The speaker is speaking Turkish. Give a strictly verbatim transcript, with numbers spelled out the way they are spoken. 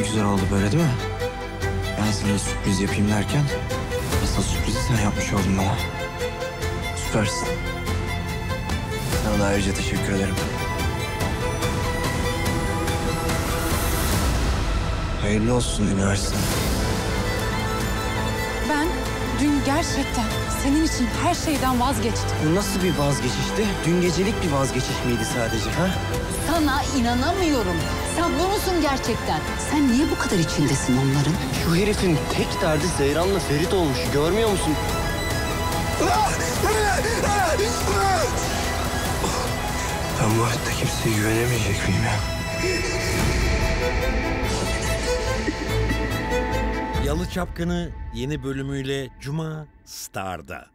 güzel oldu böyle değil mi? Ben sana sürpriz yapayım derken asıl sürprizi sen yapmış oldun bana. Süpersin. Sana da ayrıca teşekkür ederim. Hayırlı olsun üniversite. Ben dün gerçekten senin için her şeyden vazgeçtim. Bu nasıl bir vazgeçişti? Dün gecelik bir vazgeçiş miydi sadece ha? Sana inanamıyorum. Sen bu musun gerçekten? Sen niye bu kadar içindesin onların? Şu herifin tek derdi Seyran'la Ferit olmuş. Görmüyor musun? Ben bu hayatta kimseye güvenemeyecek miyim ya? Yalı Çapkını yeni bölümüyle Cuma Star'da.